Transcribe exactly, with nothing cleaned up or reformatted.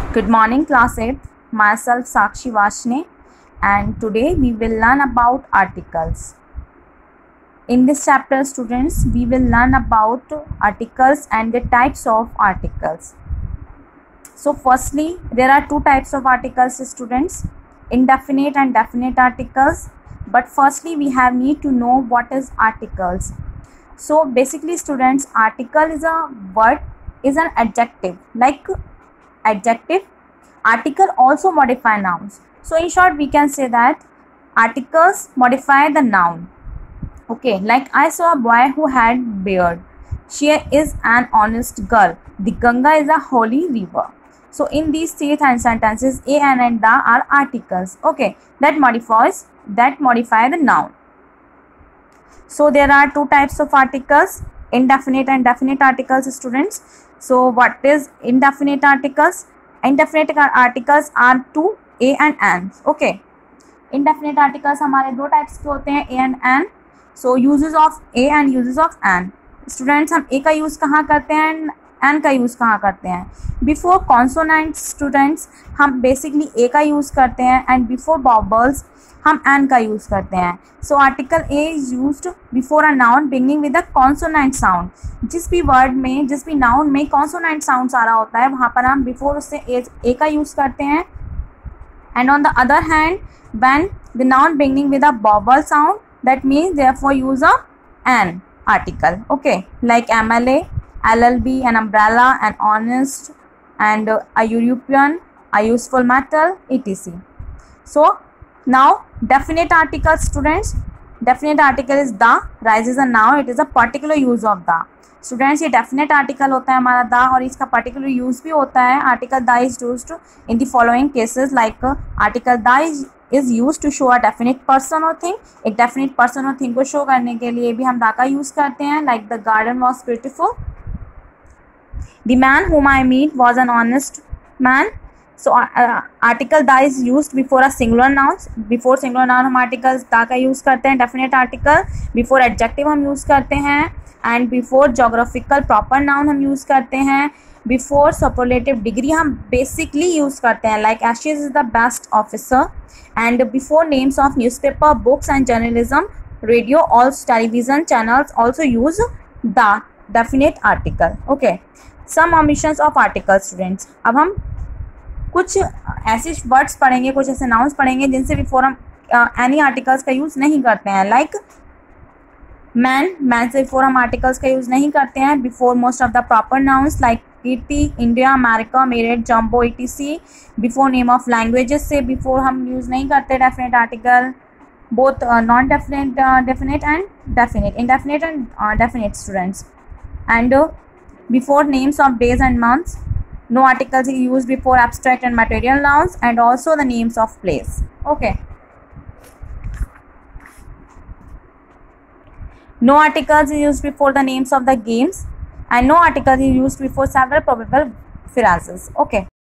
Good morning, class eighth. Myself Sakshi Vashne, and today we will learn about articles. In this chapter, students, we will learn about articles and the types of articles. So firstly, there are two types of articles, students, indefinite and definite articles. But firstly, we have need to know what is articles. So basically, students, article is a word, is an adjective, like adjective. Article also modify nouns. So in short, we can say that articles modify the noun. Okay, like I saw a boy who had beard. She is an honest girl. The Ganga is a holy river. So in these three sentences, a, an, and the are articles. Okay, that modifies that modify the noun. So there are two types of articles, indefinite and definite articles, students. So what is indefinite articles? Indefinite articles are two, a and an. Okay, indefinite articles हमारे दो types के होते हैं, a and an. So uses of a and uses of an. Students, हम a का use कहाँ करते हैं, an का use कहाँ करते हैं? Before consonants, students, हम basically a का use करते हैं, and before vowels हम an का use करते हैं. So article a is used before a noun beginning with a consonant sound. जिस भी word में, जिस भी noun में consonant sounds आ रहा होता है, वहाँ पर हम before उससे a, a का use करते हैं. And on the other hand, when the noun beginning with a vowel sound, that means therefore use a an article. Okay, like M L A, L L B, an umbrella, an honest, and uh, a European, a useful metal, et cetera. So now definite article, students. Definite article is the, rises a noun, it is a particular use of the. Students, ये definite article होता है हमारा the, और इसका particular use भी होता है. Article the is used in the following cases, like article the is is use to show a definite person और थिंग. एक डेफिनेट पर्सन और थिंग को शो करने के लिए भी हम द का यूज करते हैं, like the garden was beautiful. The man whom I meet was an honest man. So article the is used before a singular noun. Before singular noun हम आर्टिकल द का यूज करते हैं, definite article. Before adjective हम use करते हैं, and before geographical proper noun हम use करते हैं. बिफोर सुपरलेटिव डिग्री हम बेसिकली यूज़ करते हैं, लाइक एशियस is the best officer. And before names of newspaper, books and journalism, radio, also television channels also use the definite article. Okay, some omissions of article, students. अब हम कुछ ऐसे words पढ़ेंगे, कुछ ऐसे नाउन्स पढ़ेंगे जिनसे बिफोर हम एनी आर्टिकल्स का यूज़ नहीं करते हैं, लाइक मैन. मैन से बिफोर हम आर्टिकल्स का यूज़ नहीं करते हैं. Before most of the proper nouns like Kirti, India, America, Meerut, jumbo, E T C. Before name of languages से बिफोर हम यूज़ नहीं करते definite article. Both non definite definite and definite, indefinite and definite, students. And before names of days and months, no articles is use before abstract and material nouns, and also the names of place. Okay, no articles is used before the names of the games, and no articles is used before several probable phrases. Okay,